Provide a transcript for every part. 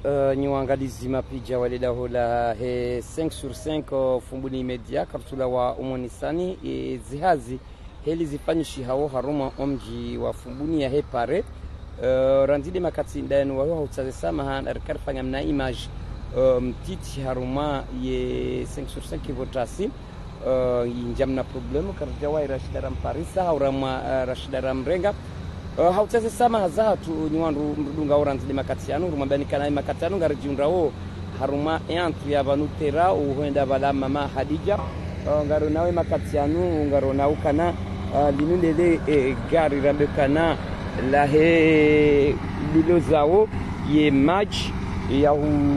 nyuangalizi mapija walida hola he 5 sur 5 fumbuni media kapsula wa umonisani zihazi heli zifanyishi hao haruma omji wa fumbuni ya hepare randide makati ndani wa hautaze sama harikar fanya mna image mtiti haruma ye 5 sur 5 votasi injamna problemu karja wa Rashidaram Parisa haurama Rashidaram Renga hautaze sama hazatu nywandu mrudunga oranzi makatiano rumabani kana makatiano ngarjiundrao haruma entry ya vanutera uenda bala mama Hadija ngaro nawe makatiano ngaro naukana linulele gari rabekana la he lilozao ye match ya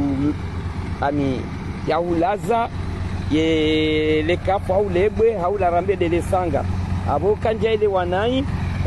ami ya ulaza ye lekapo au lebwe au la rambe de lesanga abo kanja ile wanai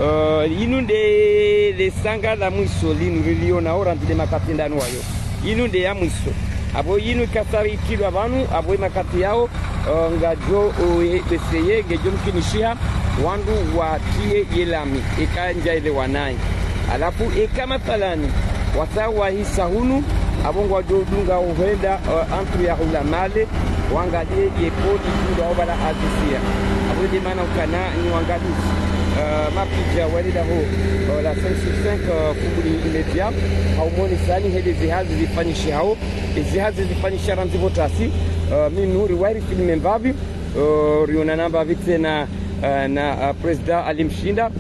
inunde le sanga la mwiso linu liliona oranti de makati ndani wayo inunde ya mwiso abo inu kasari kilo abantu abo makati yao ngajo beseye ngejo mkinishia wandu watie yelami ikanja ile wanai alafu kama talani watawa hisa hunu abongo wajodunga uhenda antri ya ulamale wangalie yepodi kuda obala azisia abodi mana ukana ni wangalizi mapija walida ho la 5 sur 5 kubuli imediat haumoni sani hedi zihazi zifanyishi hao zihazi zifanyishi ranzi votasi minuri wairi filme mbavi riona namba vite na president alimshinda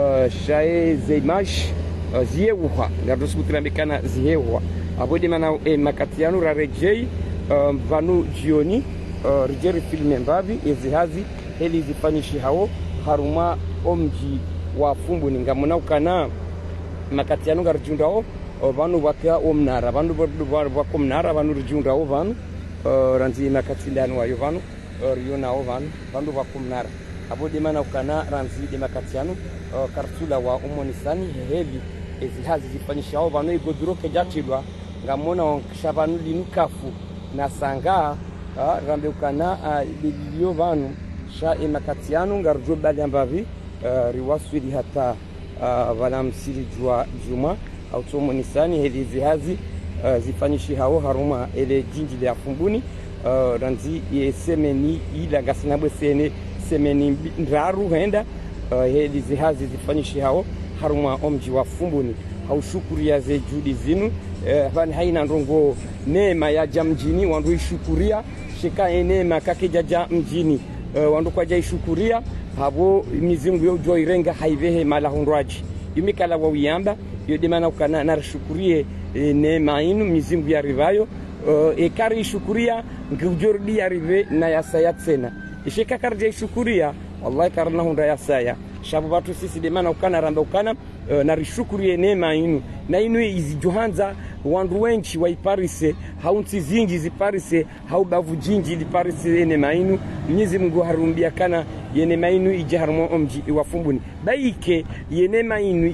shae zeimash ziyeuha ngardosu kutirambikana ziyeuha abodi mana makatiano rarejei vanu jioni rejeri filme mbavi zihazi heli zifanyishi hao haruma omji wa fumbu ningamuna ukana makatiano garjundao vanu vakya omnara vanu vakomnara vanu rjundao vanu ranzi makatindano wayo vanu rionao vanu vakomnara abodi mana ukana ranzi de makatiano karsula wa umonisani hevi ezihazi zifanyishao vanu igoduro kejatilwa ngamona shavanu linukafu na sanga rambe ukana bilio vanu sha makatiano ngarjo bali ambavi riwaswili hata valamsiri juma au tomonisani heli zihazi zifanyishi hao haruma ele jinji ya fumbuni ranzi ye semeni ila gasinabwe semeni ndaru henda heli zihazi zifanyishi hao haruma omji wa fumbuni haushukuria ze judi zinu vani haina ndongo neema ya jamjini wandu ishukuria shika neema kakejaja mjini wandu kwa jai shukuria habo mizungu yo joirenga haivehe mala hundwaji yumikala wa wiyamba yodemana ukana narishukurie neema inu mizungu ya rivayo kari shukuria ngujordi ya rive na yasaya tsena ishika karje shukuria wallahi karna hunda yasaya shabu watu sisi demana ukana ramba ukana narishukurie neema inu na inu izijohanza wandu wenchi wa iparise haunti zingi ziparise haubavu jinji liparise neema inu Mwenyezi Mungu harumbia kana yene mainu ijaharmo omji wa fumbuni baike yene mainu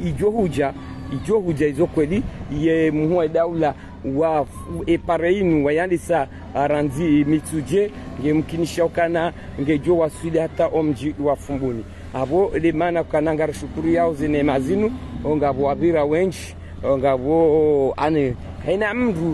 ijohuja izokweli ye muhwa daula wa epareinu wayandisa ranzi mituje nge mkinisha ukana ngejo waswili hata omji wa fumbuni abo le mana kana ngarashukuru yao zine mazinu ngabo abira wenchi ngabo ane haina mdu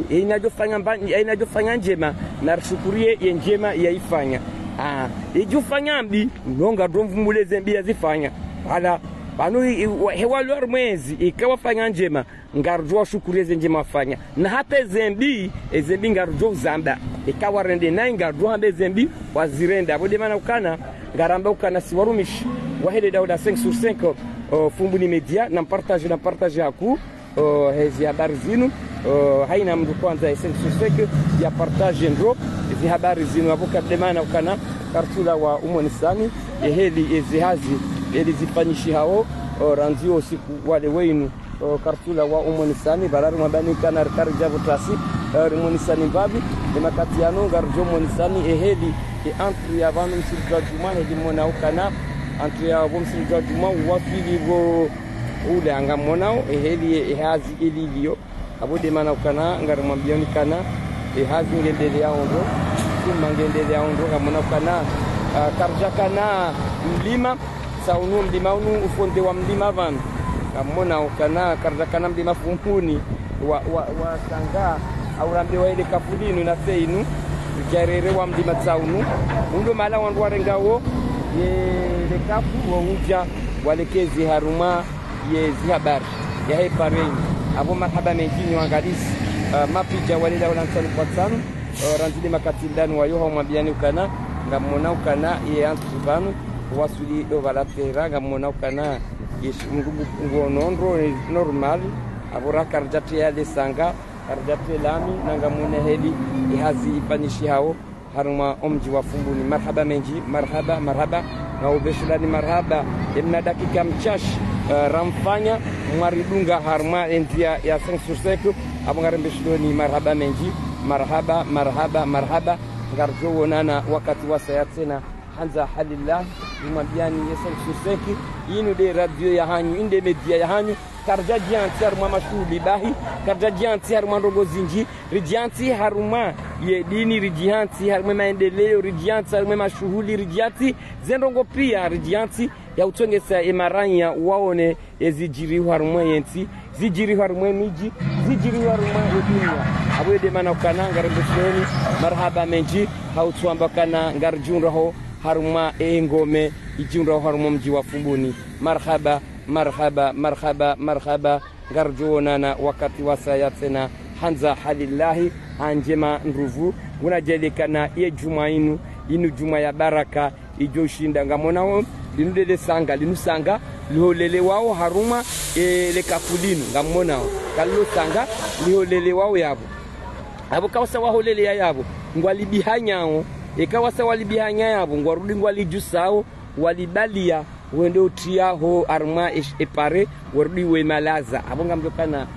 inajofanya njema na shukurie ye njema yaifanya ijufanya mbi nonga domvumuleze mbi yazifanya hala banu hewalor mwezi ikawafanya njema ngarjwa shukureze njema fanya na hata zembi ngarjwa zamba ikawarende na ngarjwa hambe zembi wazirenda abode mana ukana ngaramba ukana siwarumish wahede dauda 5 sur 5 fumbuni media na partage yaku hezi habari zinu haina mdu kwanza 5 sur 5 ya partage ndo hizi habari zinu abuka demana ukana kartula wa umonisani heli ezihazi heli zifanyishi hao ranzio siku wale wenu kartula wa umonisani bararu mabani kana karja votasi umonisani mbabi de makatiano garjo umonisani heli antri ya vanu msirja juma heli mona ukana antri ya msirja juma wafili go ule angamonao heli hazi ilivyo abode mana ukana ngaramambioni kana hazi ngendele ya ondo kumangende ya ondo ngamona ukana karja kana mlima saunu mlima unu ufonde wa mlima van ngamona ukana karja kana mlima fumpuni wa sanga aurambe wa ile kafulinu na seinu jarere wa mlima tsaunu undo mala wandu warengawo ye le kafu wa uja walekezi haruma ye zihabari ya hepareni abo marhaba mengine wangalisi mapija walida wala nsali kwa tsanu ranzile makatindani wa yoha mwambiani ukana ngamona ukana ye antu vanu wasuli do balatera ngamona ukana yeshungu ngonondro normal abura karjati ya lesanga karjati lami nangamune heli ihazi ipanishi hao haruma omji wa fumbuni marhaba menji marhaba na ubeshulani marhaba emna dakika mchashi ramfanya mwaridunga harma entia ya 5/5 abangarembeshuloni marhaba menji marhaba ngarjo wonana wakati wa sayatsena hanza halillah umambiani yesa suseki inu de radio ya hanyu inde media ya hanyu karjaji antiar mama shuli bahi karjaji antiar mandogo zinji rijanti haruma ye dini rijanti haruma maendeleo rijanti haruma mashuhuli rijanti zendongo pia rijanti ya utongesa emaranya waone ezijiri haruma yenti zijiri haruma miji zijiri haruma dunia abwede mana kananga rebeshoni marhaba menji hautwamba kana ngarjunraho haruma engome ijunraho haruma mji wa fumbuni marhaba ngarjonana wakati wa sayatena hanza halillahi anjema nruvu unajelikana ye juma inu juma ya baraka ijoshinda ngamonao linudele sanga linusanga liholele wao haruma le kafulinu ngamonao kallo sanga liholele wao yabo abo kawasa waholele yabo ngwalibihanyao ekawasa walibihanya yabo ngwarudi ngwalijusao walibalia wende utia ho arma epare warudi we malaza abonga mjokana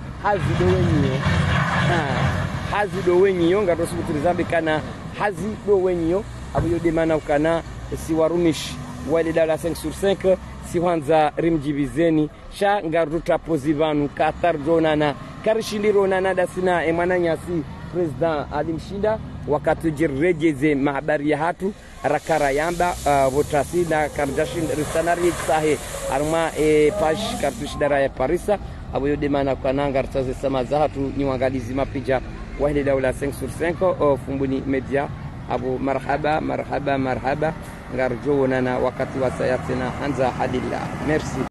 hazi do wenyo ngarosu kutrizambe kana hazi do wenyo abuyo de mana ukana si warumishi wale dala 5/5 si hanza rimjibizeni sha ngaruta pozivanu katar jonana karishindiro nana dasina emananyasi president alimshinda wakati jirejeze mahabari ya hatu rakara yamba votasi na karjashin risanari sahe arma page kartushidara ya parisa abuyo de mana kananga rtaze sama zahatu ni wangalizi mapija wahile daula 5/5 fumbuni media abu marhaba ngarjo nana wakati wa sayatina hanza hadillah merci.